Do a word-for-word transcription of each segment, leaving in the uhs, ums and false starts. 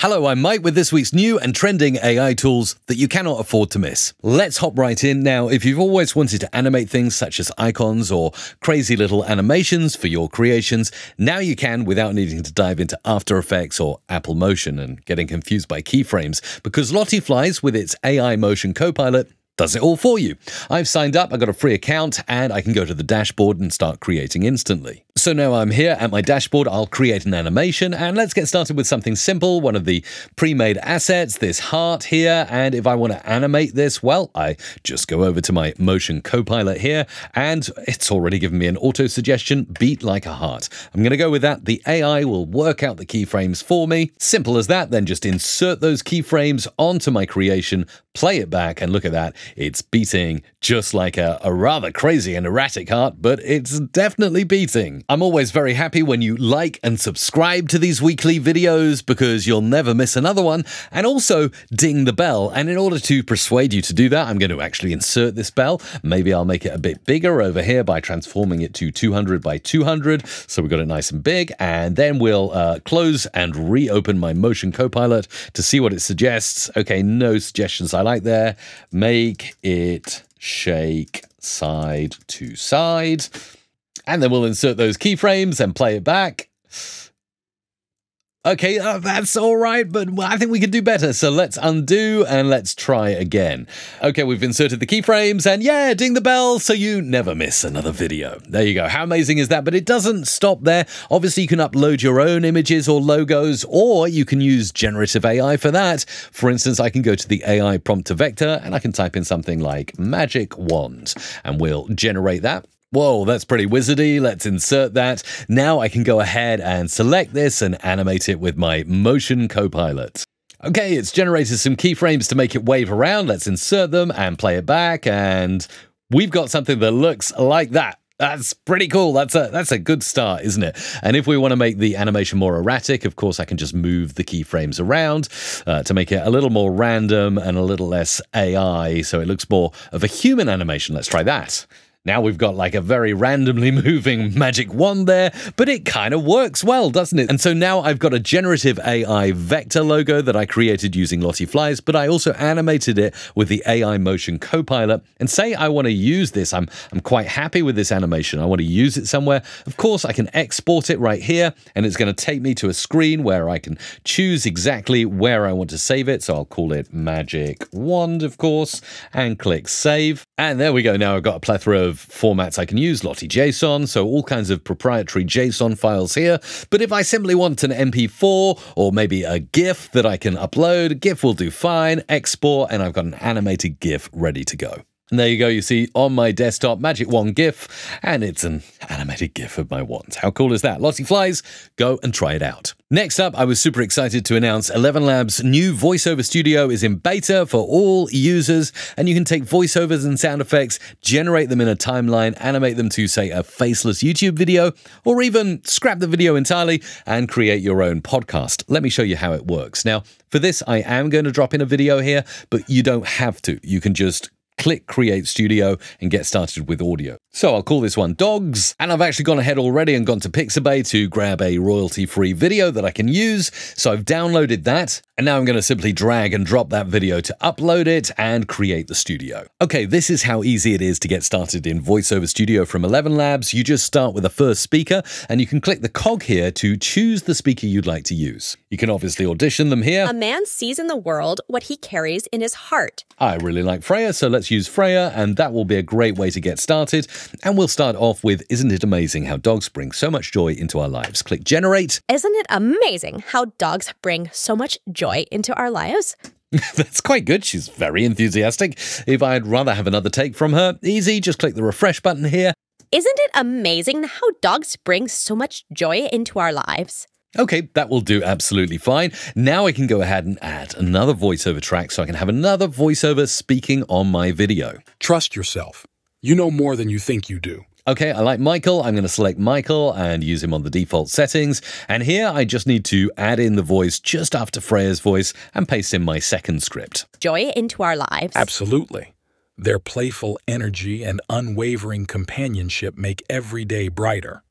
Hello, I'm Mike with this week's new and trending A I tools that you cannot afford to miss. Let's hop right in. Now, if you've always wanted to animate things such as icons or crazy little animations for your creations, now you can without needing to dive into After Effects or Apple Motion and getting confused by keyframes, because LottieFlies with its A I Motion Copilot does it all for you. I've signed up, I've got a free account, and I can go to the dashboard and start creating instantly. So now I'm here at my dashboard, I'll create an animation, and let's get started with something simple, one of the pre-made assets, this heart here, and if I want to animate this, well, I just go over to my Motion Copilot here, and it's already given me an auto-suggestion, beat like a heart. I'm going to go with that. The A I will work out the keyframes for me. Simple as that, then just insert those keyframes onto my creation, play it back, and look at that. It's beating just like a, a rather crazy and erratic heart, but it's definitely beating. I'm always very happy when you like and subscribe to these weekly videos because you'll never miss another one, and also ding the bell. And in order to persuade you to do that, I'm going to actually insert this bell. Maybe I'll make it a bit bigger over here by transforming it to two hundred by two hundred, so we've got it nice and big, and then we'll uh, close and reopen my Motion Copilot to see what it suggests. Okay, no suggestions I like there. Make it shake side to side. And then we'll insert those keyframes and play it back. Okay, uh, that's all right, but I think we can do better. So let's undo and let's try again. Okay, we've inserted the keyframes and yeah, ding the bell so you never miss another video. There you go. How amazing is that? But it doesn't stop there. Obviously, you can upload your own images or logos, or you can use generative A I for that. For instance, I can go to the A I prompt to vector and I can type in something like magic wand and we'll generate that. Whoa, that's pretty wizardy. Let's insert that. Now I can go ahead and select this and animate it with my Motion Copilot. Okay, it's generated some keyframes to make it wave around. Let's insert them and play it back. And we've got something that looks like that. That's pretty cool. That's a that's a good start, isn't it? And if we want to make the animation more erratic, of course, I can just move the keyframes around uh, to make it a little more random and a little less A I, so it looks more of a human animation. Let's try that. Now we've got like a very randomly moving magic wand there, but it kind of works well, doesn't it? And so now I've got a generative A I vector logo that I created using LottieFlies, but I also animated it with the A I Motion Copilot. And say I want to use this, I'm, I'm quite happy with this animation. I want to use it somewhere. Of course, I can export it right here, and it's going to take me to a screen where I can choose exactly where I want to save it. So I'll call it Magic Wand, of course, and click Save. And there we go. Now I've got a plethora of formats I can use, Lottie JSON, so all kinds of proprietary JSON files here. But if I simply want an M P four or maybe a GIF that I can upload, GIF will do fine, export, and I've got an animated GIF ready to go. And there you go, you see on my desktop, Magic Wand GIF, and it's an animated GIF of my wand. How cool is that? LottieFlies, go and try it out. Next up, I was super excited to announce ElevenLabs' new Voiceover Studio is in beta for all users, and you can take voiceovers and sound effects, generate them in a timeline, animate them to, say, a faceless YouTube video, or even scrap the video entirely and create your own podcast. Let me show you how it works. Now, for this, I am going to drop in a video here, but you don't have to. You can just click Create Studio and get started with audio. So I'll call this one Dogs, and I've actually gone ahead already and gone to Pixabay to grab a royalty-free video that I can use. So I've downloaded that, and now I'm going to simply drag and drop that video to upload it and create the studio. Okay, this is how easy it is to get started in Voiceover Studio from ElevenLabs. You just start with a first speaker, and you can click the cog here to choose the speaker you'd like to use. You can obviously audition them here. A man sees in the world what he carries in his heart. I really like Freya, so let's use Freya, and that will be a great way to get started. And we'll start off with, isn't it amazing how dogs bring so much joy into our lives? Click Generate. Isn't it amazing how dogs bring so much joy into our lives? That's quite good. She's very enthusiastic. If I'd rather have another take from her, easy, just click the refresh button here. Isn't it amazing how dogs bring so much joy into our lives? Okay, that will do absolutely fine. Now I can go ahead and add another voiceover track so I can have another voiceover speaking on my video. Trust yourself. You know more than you think you do. Okay, I like Michael. I'm going to select Michael and use him on the default settings. And here I just need to add in the voice just after Freya's voice and paste in my second script. Joy into our lives. Absolutely. Their playful energy and unwavering companionship make every day brighter.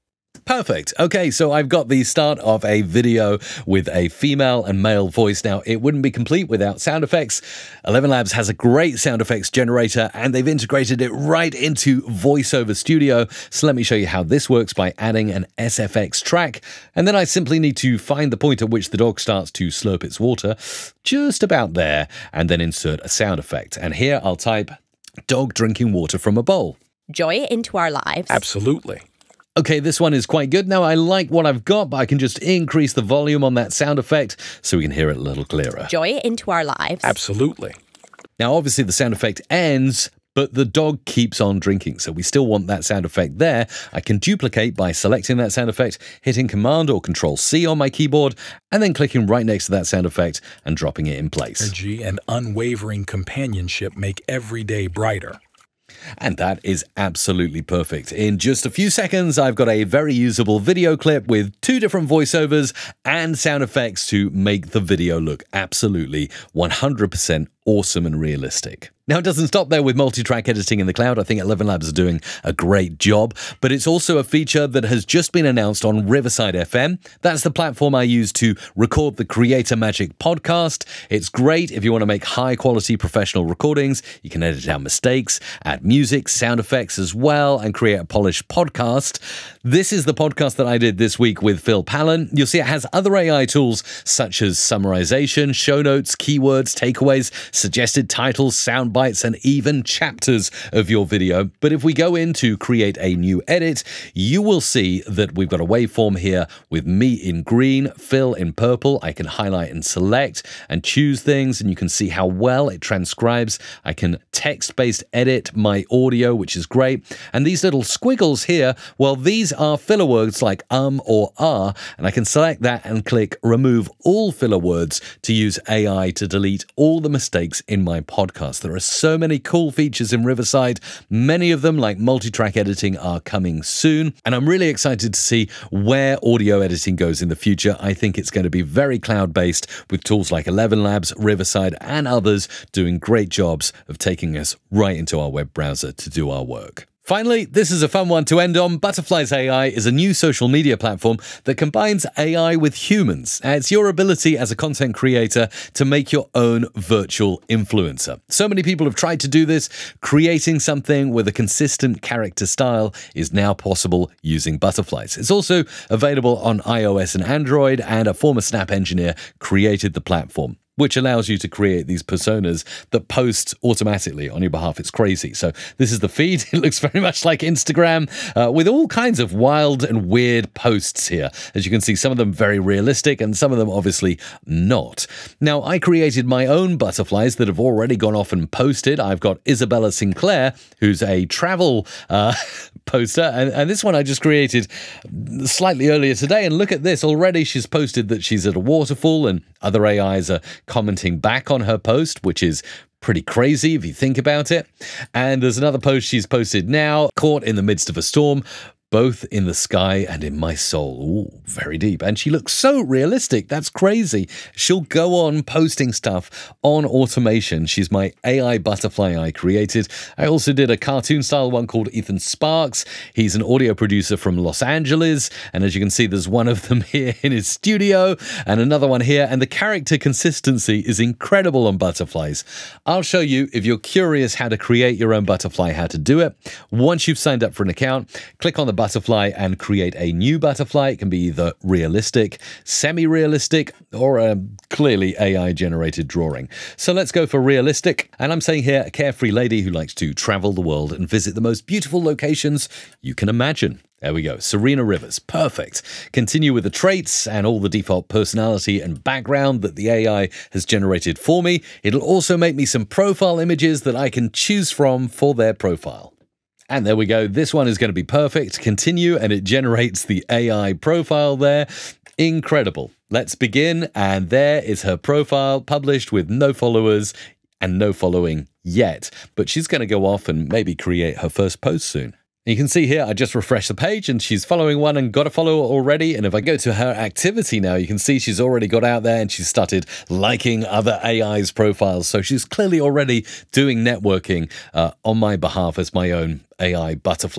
Perfect. Okay, so I've got the start of a video with a female and male voice. Now, it wouldn't be complete without sound effects. ElevenLabs has a great sound effects generator, and they've integrated it right into Voiceover Studio. So let me show you how this works by adding an S F X track. And then I simply need to find the point at which the dog starts to slurp its water, just about there, and then insert a sound effect. And here I'll type dog drinking water from a bowl. Joy into our lives. Absolutely. Okay, this one is quite good. Now, I like what I've got, but I can just increase the volume on that sound effect so we can hear it a little clearer. Joy into our lives. Absolutely. Now, obviously, the sound effect ends, but the dog keeps on drinking, so we still want that sound effect there. I can duplicate by selecting that sound effect, hitting Command or Control C on my keyboard, and then clicking right next to that sound effect and dropping it in place. Energy and unwavering companionship make every day brighter. And that is absolutely perfect. In just a few seconds, I've got a very usable video clip with two different voiceovers and sound effects to make the video look absolutely one hundred percent awesome and realistic. Now, it doesn't stop there with multi-track editing in the cloud. I think ElevenLabs are doing a great job, but it's also a feature that has just been announced on Riverside F M. That's the platform I use to record the Creator Magic podcast. It's great if you want to make high-quality professional recordings. You can edit out mistakes, add music, sound effects as well, and create a polished podcast. This is the podcast that I did this week with Phil Pallen. You'll see it has other A I tools such as summarization, show notes, keywords, takeaways, suggested titles, sound bites, and even chapters of your video. But if we go in to create a new edit, you will see that we've got a waveform here with me in green, Phil in purple. I can highlight and select and choose things, and you can see how well it transcribes. I can text-based edit my audio, which is great. And these little squiggles here, well, these are filler words like um or ah, and I can select that and click remove all filler words to use A I to delete all the mistakes in my podcast. There are so many cool features in Riverside. Many of them, like multi-track editing, are coming soon. And I'm really excited to see where audio editing goes in the future. I think it's going to be very cloud-based with tools like ElevenLabs, Riverside, and others doing great jobs of taking us right into our web browser to do our work. Finally, this is a fun one to end on. LottieFlies A I is a new social media platform that combines A I with humans. It's your ability as a content creator to make your own virtual influencer. So many people have tried to do this. Creating something with a consistent character style is now possible using LottieFlies. It's also available on iOS and Android, and a former Snap engineer created the platform, which allows you to create these personas that post automatically on your behalf. It's crazy. So this is the feed. It looks very much like Instagram uh, with all kinds of wild and weird posts here. As you can see, some of them very realistic and some of them obviously not. Now, I created my own butterflies that have already gone off and posted. I've got Isabella Sinclair, who's a travel uh, poster, and, and this one I just created slightly earlier today. And look at this. Already she's posted that she's at a waterfall, and other A Is are commenting back on her post, which is pretty crazy if you think about it. And there's another post she's posted now, caught in the midst of a storm, both in the sky and in my soul. Ooh, very deep. And she looks so realistic. That's crazy. She'll go on posting stuff on automation. She's my A I butterfly I created. I also did a cartoon style one called Ethan Sparks. He's an audio producer from Los Angeles. And as you can see, there's one of them here in his studio and another one here. And the character consistency is incredible on butterflies. I'll show you, if you're curious how to create your own butterfly, how to do it. Once you've signed up for an account, click on the butterfly and create a new butterfly. It can be either realistic, semi-realistic, or a clearly A I-generated drawing. So let's go for realistic. And I'm saying here, a carefree lady who likes to travel the world and visit the most beautiful locations you can imagine. There we go. Serena Rivers. Perfect. Continue with the traits and all the default personality and background that the A I has generated for me. It'll also make me some profile images that I can choose from for their profile. And there we go. This one is going to be perfect. Continue, and it generates the A I profile there. Incredible. Let's begin. And there is her profile, published with no followers and no following yet. But she's going to go off and maybe create her first post soon. You can see here, I just refreshed the page and she's following one and got a follower already. And if I go to her activity now, you can see she's already got out there and she's started liking other A I's profiles. So she's clearly already doing networking uh, on my behalf as my own A I butterfly.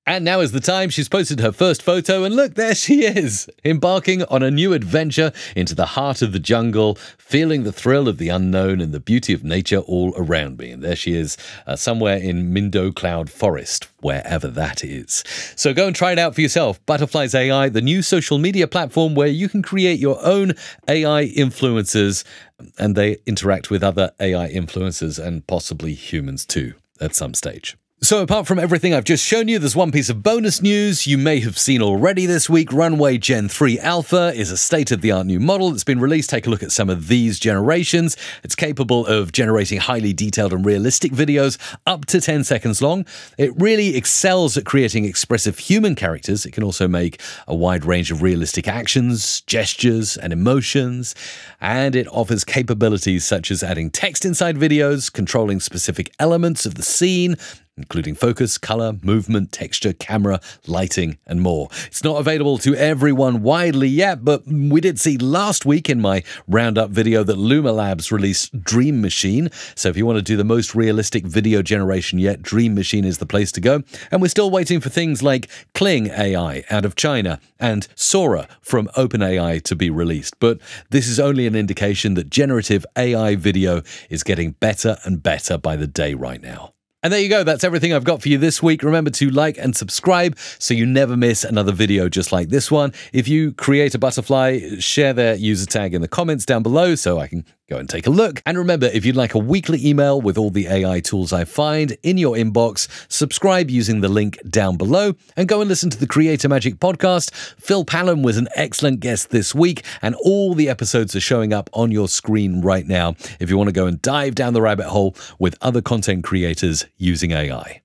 And now is the time. She's posted her first photo, and look, there she is, embarking on a new adventure into the heart of the jungle, feeling the thrill of the unknown and the beauty of nature all around me. And there she is, uh, somewhere in Mindo Cloud Forest, wherever that is. So go and try it out for yourself. LottieFlies A I, the new social media platform where you can create your own A I influencers, and they interact with other A I influencers and possibly humans too at some stage. So apart from everything I've just shown you, there's one piece of bonus news you may have seen already this week. Runway Gen three Alpha is a state-of-the-art new model that's been released. Take a look at some of these generations. It's capable of generating highly detailed and realistic videos up to ten seconds long. It really excels at creating expressive human characters. It can also make a wide range of realistic actions, gestures, and emotions. And it offers capabilities such as adding text inside videos, controlling specific elements of the scene, including focus, color, movement, texture, camera, lighting, and more. It's not available to everyone widely yet, but we did see last week in my roundup video that ElevenLabs released Dream Machine. So if you want to do the most realistic video generation yet, Dream Machine is the place to go. And we're still waiting for things like Kling A I out of China and Sora from OpenAI to be released. But this is only an indication that generative A I video is getting better and better by the day right now. And there you go. That's everything I've got for you this week. Remember to like and subscribe so you never miss another video just like this one. If you create a butterfly, share their user tag in the comments down below so I can go and take a look. And remember, if you'd like a weekly email with all the A I tools I find in your inbox, subscribe using the link down below and go and listen to the Creator Magic podcast. Phil Pallen was an excellent guest this week, and all the episodes are showing up on your screen right now if you want to go and dive down the rabbit hole with other content creators using A I.